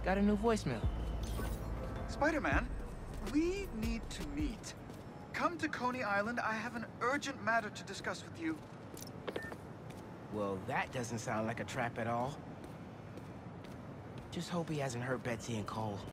Got a new voicemail. Spider-Man, we need to meet. Come to Coney Island. I have an urgent matter to discuss with you. Well, that doesn't sound like a trap at all. Just hope he hasn't hurt Betsy and Cole.